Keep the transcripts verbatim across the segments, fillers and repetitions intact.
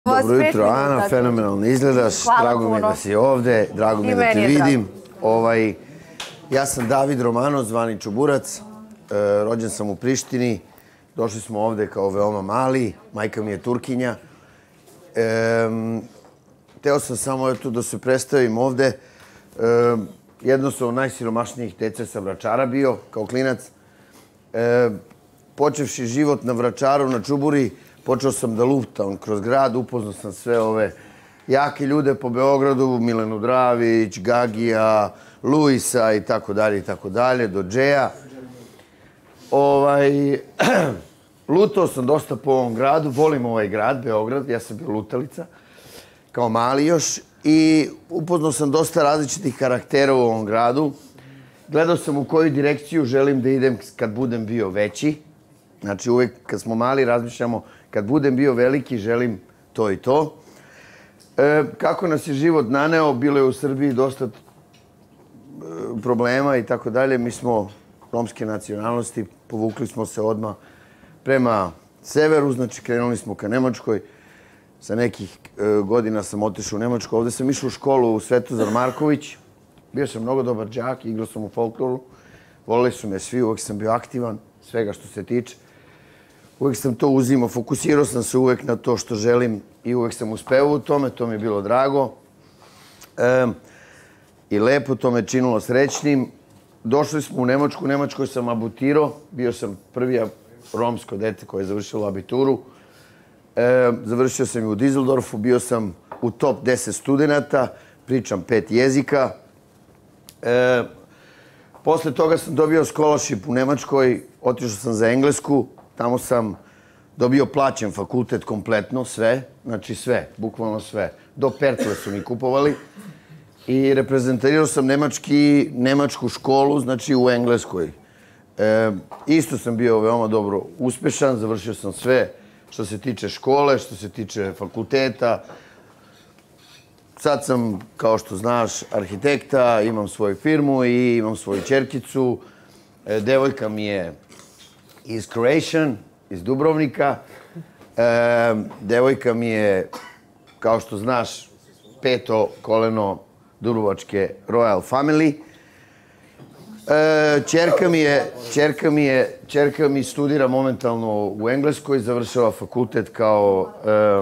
Dobro jutro, Ana, fenomenalno izgledaš, drago mi je da si ovde, drago mi je da te vidim. Ja sam David Romanov, zvani Čuburac, rođen sam u Prištini, došli smo ovde kao veoma mali, majka mi je Turkinja. Hteo sam samo da se predstavim ovde, jednostavno najsiromašnijih dece sa Vračara bio, kao klinac. Počevši život na Vračaru, na Čuburi, počeo sam da luptam kroz grad, upoznao sam sve ove jake ljude po Beogradu, Milenu Dravić, Gagija, Luisa i tako dalje i tako dalje, do Džeja. Lutao sam dosta po ovom gradu, volim ovaj grad, Beograd, ja sam bio lutalica, kao mali još, i upoznao sam dosta različitih karaktera u ovom gradu. Gledao sam u koju direkciju želim da idem kad budem bio veći. Znači, uvek kad smo mali razmišljamo kad budem bio veliki želim to i to. Kako nas je život naneo, bilo je u Srbiji dosta problema i tako dalje. Mi smo romske nacionalnosti, povukli smo se odmah prema severu, znači krenuli smo ka Nemačkoj. Sa nekih godina sam otišao u Nemačku. Ovde sam išao u školu u Svetozar Marković. Bio sam mnogo dobar đak, igrao sam u folkloru. Volili su me svi, uvek sam bio aktivan, svega što se tiče. Uvek sam to uzimao, fokusirao sam se uvek na to što želim i uvek sam uspeo u tome, to mi je bilo drago. I lepo, to me činilo srećnim. Došli smo u Nemačku, u Nemačkoj sam abiturao, bio sam prvi romsko dete koje je završilo abituru. Završio sam i u Düsseldorfu, bio sam u top deset studenta, pričam pet jezika. Posle toga sam dobio scholarship u Nemačkoj, otišao sam za Englesku, tamo sam dobio plaćen fakultet kompletno, sve, znači sve, bukvalno sve. Do pertle su mi kupovali i reprezentirao sam nemačku školu, znači u Engleskoj. Isto sam bio veoma dobro uspešan, završio sam sve što se tiče škole, što se tiče fakulteta. Sad sam, kao što znaš, arhitekta, imam svoju firmu i imam svoju ćerkicu. Devojka mi je iz Croatian, iz Dubrovnika. Devojka mi je, kao što znaš, peto koleno Dubrovačke Royal Family. Ćerka mi je, ćerka mi je, ćerka mi studira momentalno u Engleskoj, završava fakultet kao,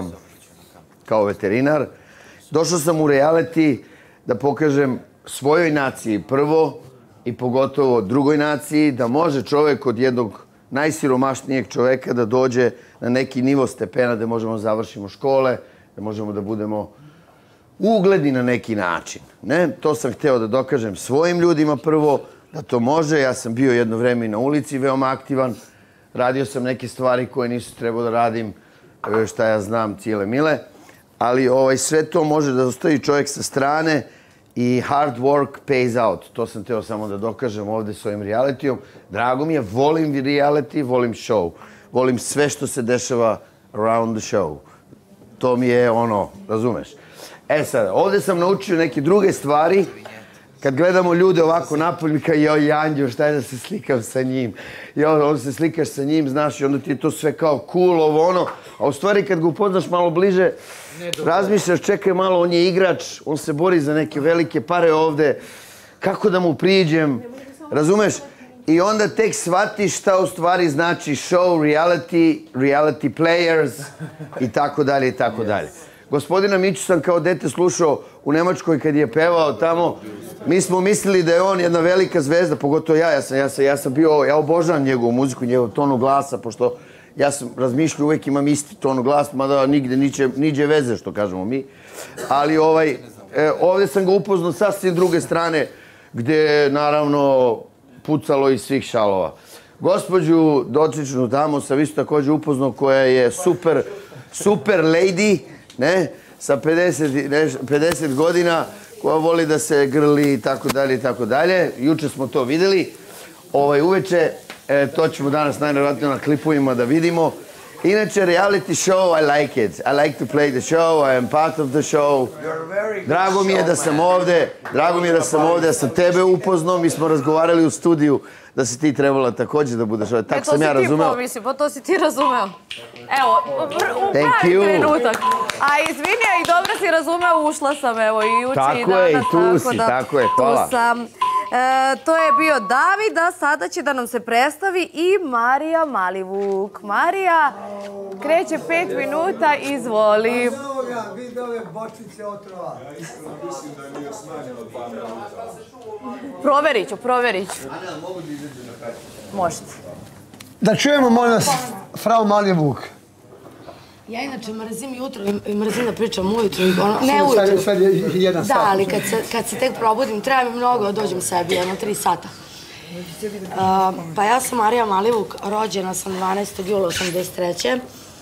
kao veterinar. Došao sam u reality da pokažem svojoj naciji prvo i pogotovo drugoj naciji da može čovek od jednog najsiromašnijeg čoveka da dođe na neki nivo stepena da možemo da završimo škole, da možemo da budemo ugledni na neki način. To sam hteo da dokažem svojim ljudima prvo, da to može. Ja sam bio jedno vreme i na ulici veoma aktivan. Radio sam neke stvari koje nisu trebao da radim, šta ja znam, cijele mile. Ali sve to može da ostavi čovjek sa strane i hard work pays out. To sam hteo samo da dokažem ovde s ovim realitijom. Drago mi je, volim reality, volim show. Volim sve što se dešava around the show. To mi je ono, razumeš? E sad, ovde sam naučio neke druge stvari. Kad gledamo ljude ovako napolje, mi kao, joj, Janđo, šta je da se slikam sa njim? Joj, onda se slikaš sa njim, znaš, i onda ti je to sve kao cool, ovo, ono. A u stvari, kad ga upoznaš malo bliže, razmišljaš, čekaj malo, on je igrač, on se bori za neke velike pare ovde. Kako da mu priđem? Razumeš? I onda tek shvatiš šta u stvari znači show, reality, reality players i tako dalje i tako dalje. Gospodina Miću sam kao dete slušao u Nemačkoj kad je pevao tamo. Mi smo mislili da je on jedna velika zvezda, pogotovo ja. Ja sam bio, ja obožavam njegovu muziku, njegov tonu glasa, pošto ja sam razmišljao, uvek imam isti tonu glasa, mada nigde niđe veze, što kažemo mi. Ali ovde sam ga upoznao sasvim druge strane, gde je naravno pucalo iz svih šalova. Gospođu dotičnu tamo sam isto takođe upoznao, koja je super, super lady, ne, sa pedeset godina, koja voli da se grli i tako dalje i tako dalje. Juče smo to videli. Uveče, to ćemo danas najvjerojatnije na klipovima da vidimo. Inače, reality show, I like it. I like to play the show, I am part of the show. Drago mi je da sam ovde, drago mi je da sam ovde, da sam tebe upoznao, mi smo razgovarali u studiju da si ti trebala takođe da budeš ovde, tako sam ja razumeo. To si ti pomisli, pa to si ti razumeo. Evo, u pravi trenutak. A izvini, i dobro si razumeo, ušla sam, evo, i uči i danas. Tako je, i tu si, tako je, hvala. Tu sam. To je bio David, a sada će da nam se predstavi i Marija Malivuk. Marija, kreće pet minuta, izvoli. Vidi ove bočice otrova. Ja iskreno mislim da nije smanjeno dva minuta. Proverit ću, proverit ću. Ana, mogu da izađu na kartu? Možete. Da čujemo, molim vas, frau Malivuk. Ja inače mrzim jutro i mrzim da pričam ujutru. Ne ujutru. Sad je jedan sat. Da, ali kad se tek probudim, treba mi mnogo da dođem sebi, jedno tri sata. Pa ja sam Marija Malivuk, rođena sam dvanaestog jula osamdeset treće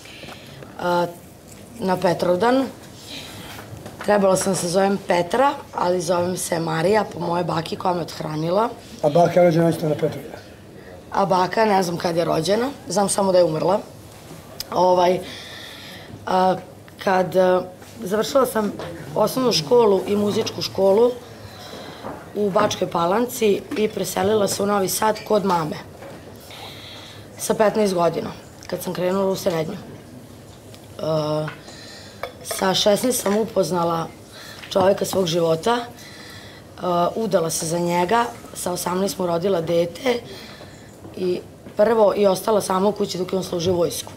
na Petrovdan. Trebala sam se zovem Petra, ali zovem se Marija po moje baki koja me odhranila. A baka je rođena isto na Petrovdan? A baka, ne znam kad je rođena, znam samo da je umrla. Ovaj... Kad završila sam osnovnu školu i muzičku školu u Bačkoj Palanci i preselila se u Novi Sad kod mame sa petnaest godina, kad sam krenula u srednju. Sa šesnaest sam upoznala čoveka svog života, udala se za njega, sa osamnaest smo rodila dete i prvo i ostala sama u kući dok je on služio vojsku.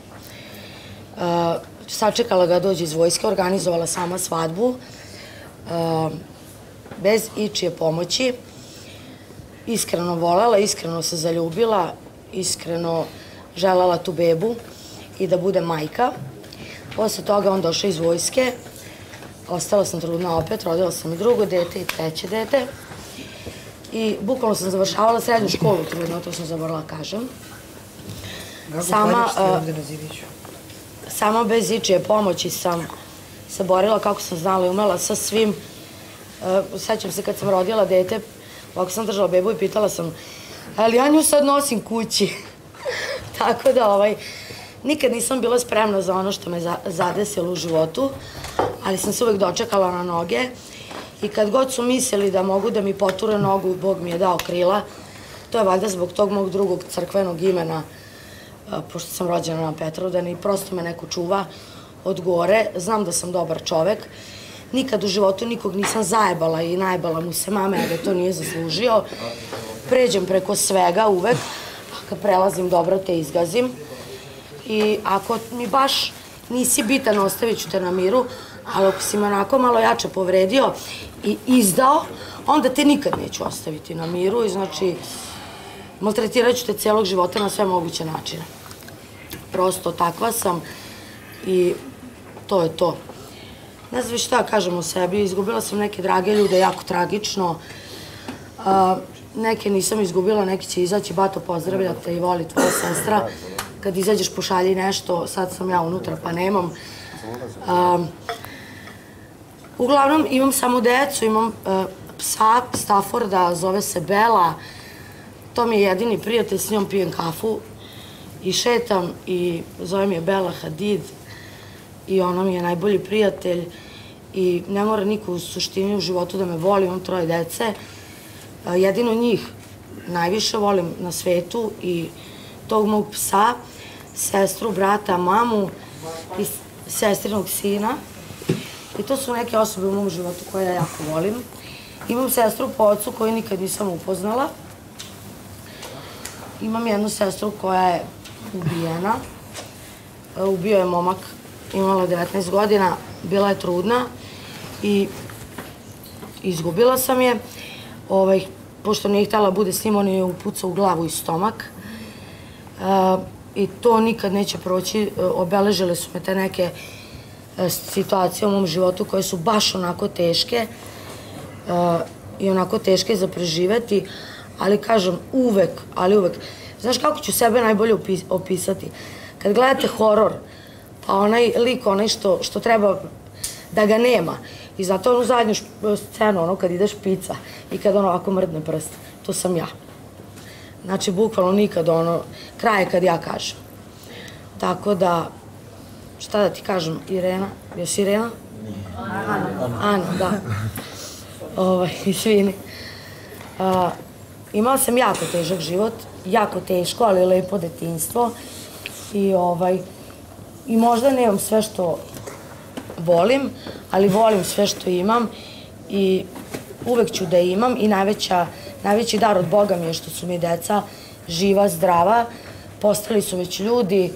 Sačekala ga dođe iz vojske, organizovala sama svadbu, bez ičije pomoći. Iskreno volela, iskreno se zaljubila, iskreno želela tu bebu i da bude majka. Posle toga on došao iz vojske, ostala sam trudna opet, rodila sam i drugo dete i treće dete. I bukvalno sam završavala srednju školu trudno, to sam zaborala kažem. Sama... Sama bez ičije pomoći sam se borila kako sam znala i umela sa svim. Sećam se kad sam rodila dete, ovako sam držala bebu i pitala sam, ali ja nju sad nosim kući. Tako da ovaj, nikad nisam bila spremna za ono što me zadesilo u životu, ali sam se uvek dočekala na noge i kad god su mislili da mogu da mi poture nogu, Bog mi je dao krila. To je valjda zbog tog mog drugog crkvenog imena, pošto sam rođena na Petrovdan i prosto me neko čuva od gore. Znam da sam dobar čovek. Nikad u životu nikog nisam zajebala i najbala mu se mame, a da to nije zaslužio. Pređem preko svega uvek, a kad prelazim dobro te izgazim. I ako mi baš nisi bitan, ostavit ću te na miru, ali ako si me onako malo jače povredio i izdao, onda te nikad neću ostaviti na miru i znači maltretirat ću te cijelog života na sve moguće načine. Prosto takva sam i to je to. Ne znam šta kažem o sebi, izgubila sam neke drage ljude, jako tragično. Neke nisam izgubila, neki će izaći, bato pozdravljate i voli tvoja sestra. Kad izađeš pošalji nešto, sad sam ja unutra pa nemam. Uglavnom imam samo decu, imam psa Stafforda, zove se Bela. To mi je jedini prijatelj, s njom pijem kafu i šetam i zovem je Bela Hadid i ona mi je najbolji prijatelj i ne mora niko u suštini u životu da me voli, imam troje dece. Jedino njih najviše volim na svetu i tog mog psa, sestru, brata, mamu i sestrinog sina. I to su neke osobe u mom životu koje ja jako volim. Imam sestru po ocu koju nikad nisam upoznala. Imam jednu sestru koja je ubijena. Ubio je momak, imala devetnaest godina, bila je trudna i izgubila sam je. Pošto nije htjela bude s njim, on je upucao u glavu i stomak. I to nikad neće proći. Obeležile su me te neke situacije u mom životu koje su baš onako teške i onako teške za preživeti. Ali kažem, uvek, ali uvek. Znaš kako ću sebe najbolje opisati? Kad gledate horor, pa onaj lik, onaj što treba da ga nema. I zato onu zadnju scenu, ono kad ide špica i kad ono ovako mrdne prst, to sam ja. Znači, bukvalno nikad ono, kraj kad ja kažem. Tako da, šta da ti kažem, Irena, još Irena? Ana. Ana, da. Izvini. Imala sam jako težak život, jako teško, ali lepo detinjstvo. I možda nemam sve što volim, ali volim sve što imam i uvek ću da imam i najveći dar od Boga mi je što su mi deca živa, zdrava, postali su već ljudi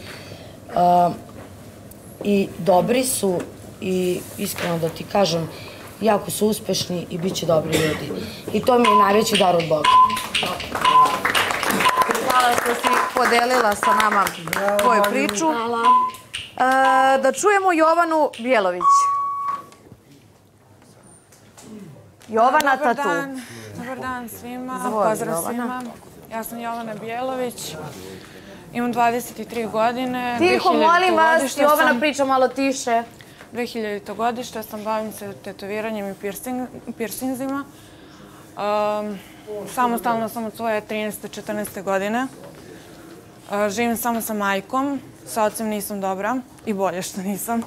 i dobri su i iskreno da ti kažem, jako su uspešni i bit će dobri ljudi. I to mi je najveći dar od Boga. Hvala što si podelila sa nama tvoju priču. Da čujemo Jovanu Bjelović. Jovana Tatu. Dobar dan svima, pozdrav svima. Ja sam Jovana Bjelović, imam dvadeset tri godine. Tiho, molim vas, Jovana priča malo tiše. dve hiljadito godište sam, bavim se tetoviranjem i piercingzima. Samostalno sam od svoje trinaeste četrnaeste godine. Živim samo sa majkom, sa ocem nisam dobra i bolje što nisam.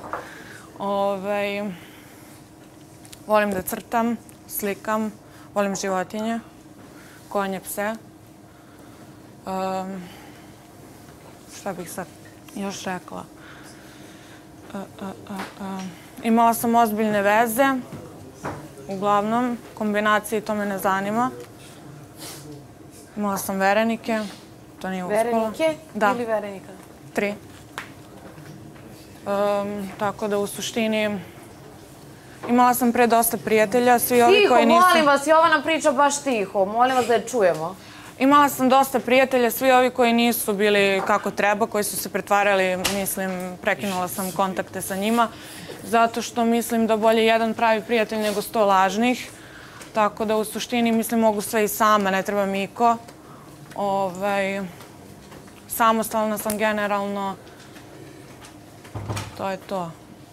Volim da crtam, slikam, volim životinje, konje, pse. Šta bih sad još rekla? Imala sam ozbiljne veze, uglavnom, kombinacije i to me ne zanima. Imala sam verenike, to nije uspjelo. Verenike ili verenika? Tri. Tako da u suštini imala sam pre dosta prijatelja, svi ovi koji nisu... Tiho, molim vas, Jovana priča baš tiho, molim vas da je čujemo. Imala sam dosta prijatelja, svi ovi koji nisu bili kako treba, koji su se pretvarali, mislim, prekinula sam kontakte sa njima, zato što mislim da bolje jedan pravi prijatelj nego sto lažnih. Tako da u suštini, mislim, mogu sve i sama, ne treba mi iko. Samostalna sam generalno. To je to.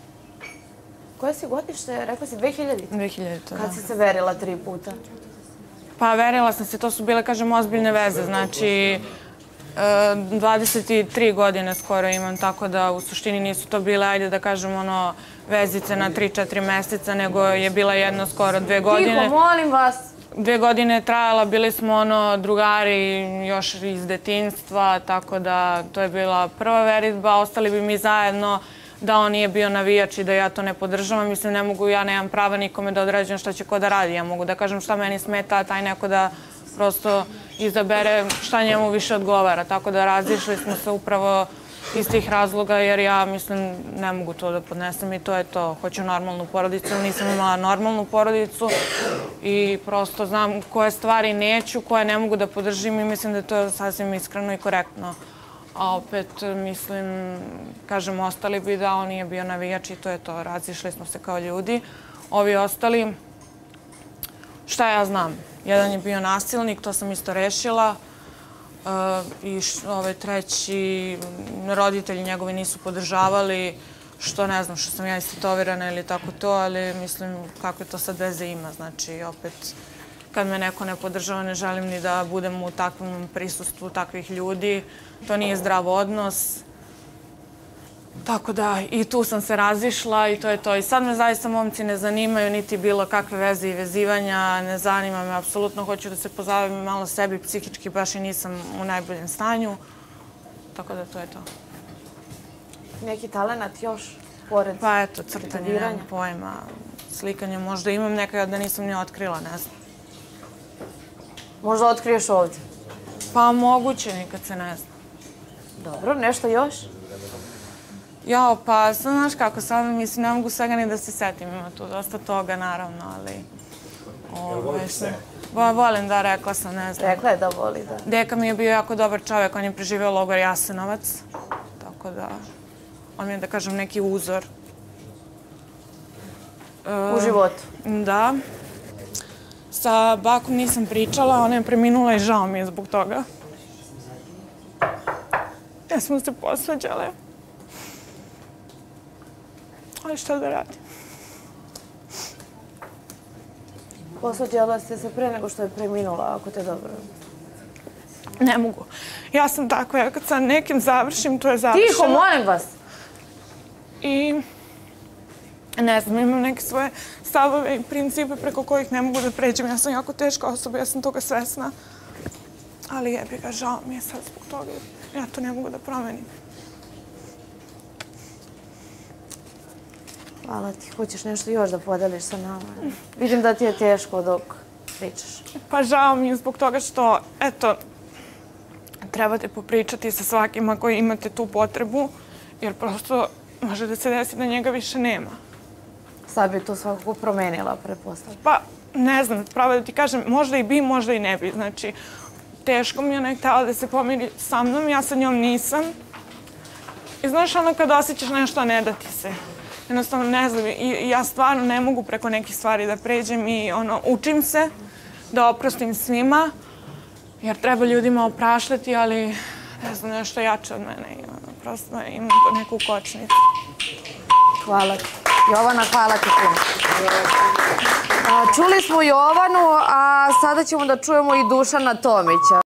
Koje si godište? Rekla si dve hiljadite? dve hiljadite, da. Kad si se verila tri puta? Pa verila sam se, to su bile, kažem, ozbiljne veze. Znači, dvadeset tri godine skoro imam, tako da u suštini nisu to bile, ajde da kažem, ono, vezice na tri četiri meseca, nego je bila jedno skoro dve godine. Tiho, molim vas! Dve godine je trajala, bili smo ono drugari još iz detinjstva, tako da to je bila prva veritba. Ostali bi mi zajedno da on nije bio navijač i da ja to ne podržavam. Mislim, ne mogu, ja nemam prava nikome da određujem šta će ko da radi. Ja mogu da kažem šta meni smeta, a taj neko da prosto izabere šta njemu više odgovara. Tako da razišli smo se upravo iz tih razloga, jer ja, mislim, ne mogu to da podnesem i to je to. Hoću normalnu porodicu, ali nisam imala normalnu porodicu i prosto znam koje stvari neću, koje ne mogu da podržim i mislim da je to sasvim iskreno i korektno. A opet, mislim, kažem, ostali bi da on nije bio navijač i to je to. Razišli smo se kao ljudi. Ovi ostali, šta ja znam? Jedan je bio nasilnik, to sam isto rešila. I ovaj treći, roditelji njegovi nisu podržavali, što ne znam, što sam ja istetovirana ili tako to, ali mislim kakve to sad veze ima. Znači, opet, kad me neko ne podržava, ne želim ni da budem u takvom prisustvu takvih ljudi. To nije zdrav odnos. Tako da, i tu sam se razišla i to je to. I sad me zaista momci ne zanimaju, niti bilo kakve veze i vezivanja, ne zanima me, apsolutno hoću da se pozabavim malo sebi, psihički baš i nisam u najboljem stanju. Tako da, to je to. Neki talenat još, pored pa eto, crtanje, nemam pojma, slikanje možda imam, nekada da nisam ni otkrila, ne znam. Možda otkriješ ovdje? Pa moguće, nikad se ne zna. Dobro, nešto još? Jao, pa, znaš kako, sad mislim, ne mogu svega ni da se setim, ima tu dosta toga, naravno, ali... Voliš se? Volim, da, rekla sam, ne znam. Rekla je da voli, da. Deka mi je bio jako dobar čovjek, on je preživio logor Jasenovac, tako da, on mi je, da kažem, neki uzor. U životu? Da. Sa bakom nisam pričala, ona je preminula i žao mi je zbog toga. Ja smo se posvađale. Ali šta da radim? Posvađala ste se pre nego što je preminula, ako te dobro... Ne mogu. Ja sam takva, ja kad sa nekim završim, to je završeno. Tiho, molim vas. I ne znam, imam neke svoje stavove i principe preko kojih ne mogu da pređem. Ja sam jako teška osoba, ja sam toga svesna. Ali jebi ga, žao mi je sad zbog toga. Ja to ne mogu da promenim. Hvala ti. Hoćeš nešto još da podeliš sa nama? Vidim da ti je teško dok pričaš. Pa žao mi je zbog toga što, eto, trebate popričati sa svakima koji imate tu potrebu, jer prosto može da se desi da njega više nema. Sad bi to svakako promenila, pretpostavljam. Pa, ne znam, pravo da ti kažem, možda i bi, možda i ne bi. Znači, teško mi je, ona je htjela da se pomiri sa mnom, ja sa njom nisam. I znaš, ono kad osjećaš nešto, a ne da ti se. Jednostavno, ne znam, i ja stvarno ne mogu preko nekih stvari da pređem i ono, učim se da oprostim svima, jer treba ljudima opraštati, ali ne znam, nešto jače od mene i ono, prosto imam to neku kočnicu. Hvala ti. Jovana, hvala ti puno. Čuli smo Jovanu, a sada ćemo da čujemo i Dušana Tomića.